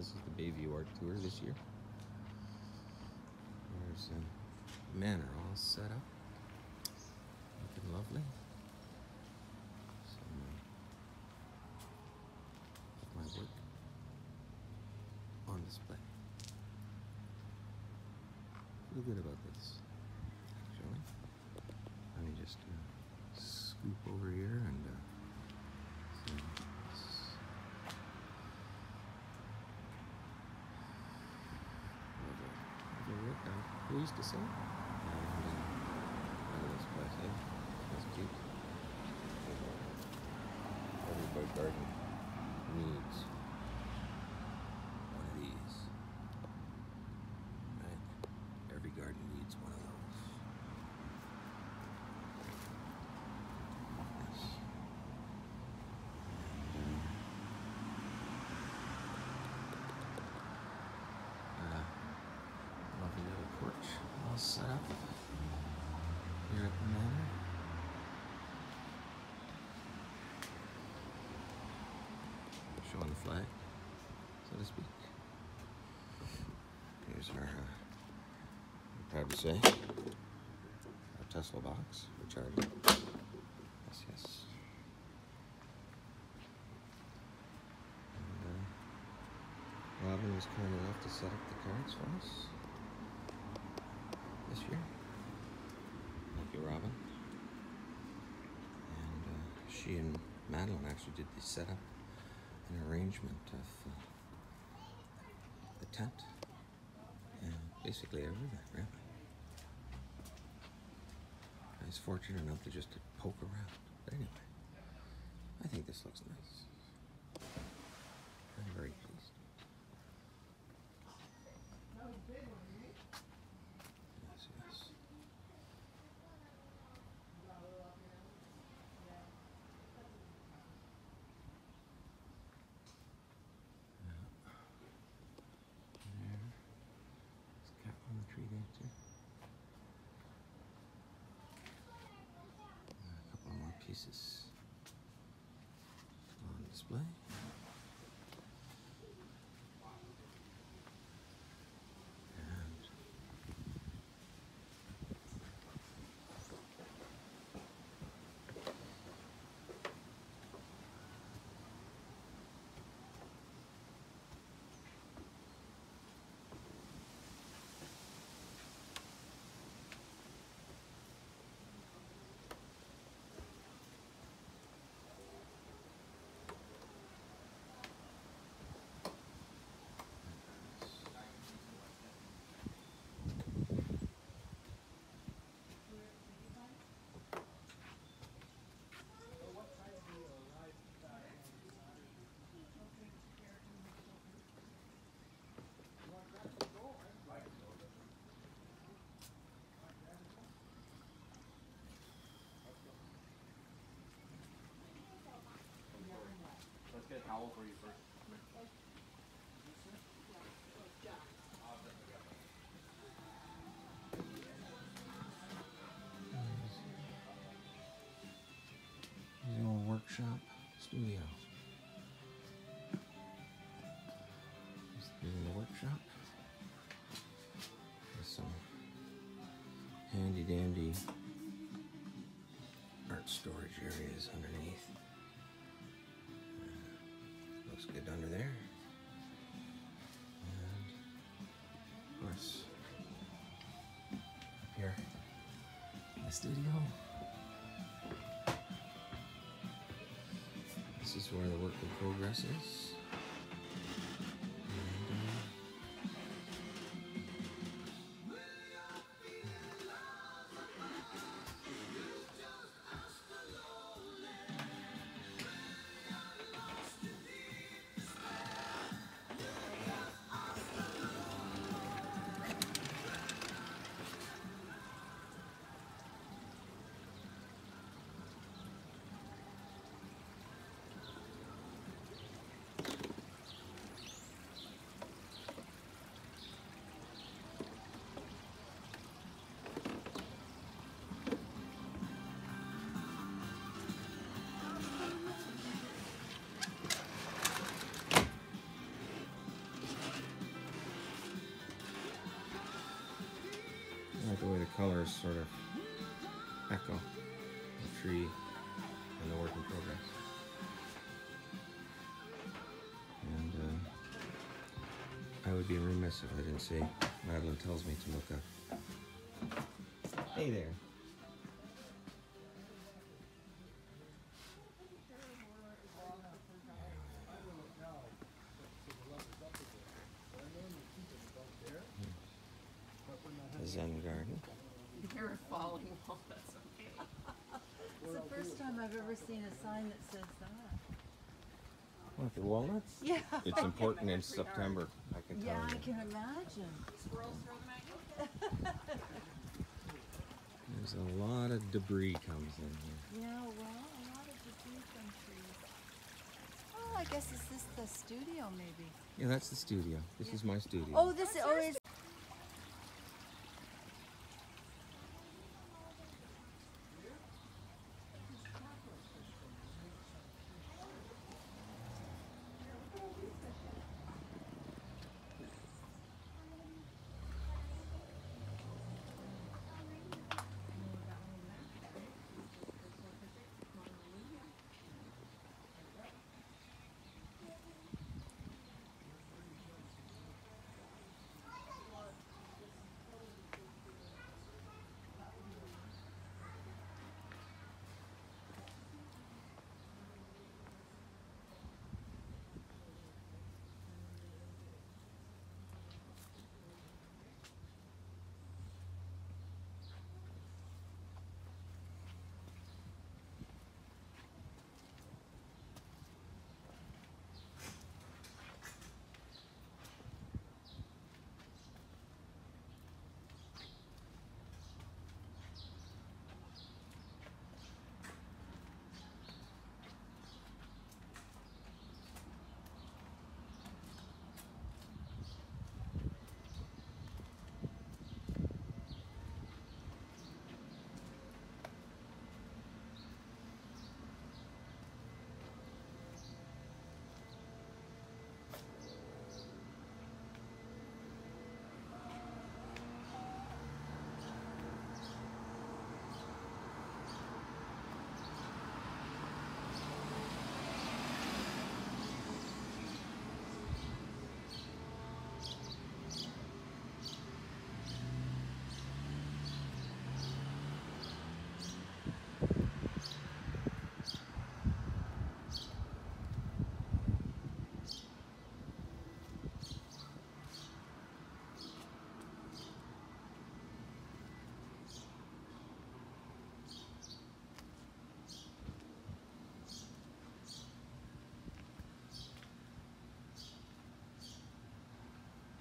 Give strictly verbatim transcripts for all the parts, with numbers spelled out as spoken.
this is the Bayview Art Tour this year. There's a Manor all set up, looking lovely. Some of my work on display. Feel good about this, actually. Let me just uh, scoop over here and uh, see this. Lovely. Lovely work, I'm pleased to say. And, uh, look at this place, eh? That's cute. Every bird garden needs one of these. Right? Every garden needs one of those. Yes. And, uh, lovely little porch all set up here at the Manor. Showing the flag, so to speak. Here's our, uh, I'm proud to say, our Tesla box for charging. Yes, yes. And, uh, Robin was kind enough to set up the cards for us this year. Thank you, Robin. And uh, she and Madeline actually did the setup and arrangement of uh, the tent and basically everything, really. I was fortunate enough to just to poke around. But anyway, I think this looks nice. I'm very pleased. Yes, yes. Cat on the tree there too. And a couple more pieces on display. And let's get a towel for you first. the old workshop studio. Just in the workshop. With some handy dandy art storage areas underneath. Uh, looks good under there. And of course, up here in the studio. This is where the work in progress is. And, uh, sort of echo the tree and the work in progress. And uh, I would be remiss if I didn't say Madeline tells me to look up. Hey there. The Zen garden. You're a falling wall, that's okay. It's the first time I've ever seen a sign that says that. What, the walnuts? Yeah. It's important in September, I can tell Yeah, you. I can imagine. Squirrels throw them at you? There's a lot of debris comes in here. Yeah, well, a lot of debris from trees. Oh, I guess is this the studio, maybe? Yeah, that's the studio. This is my studio. Oh, this oh is.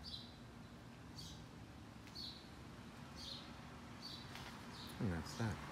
And that's that.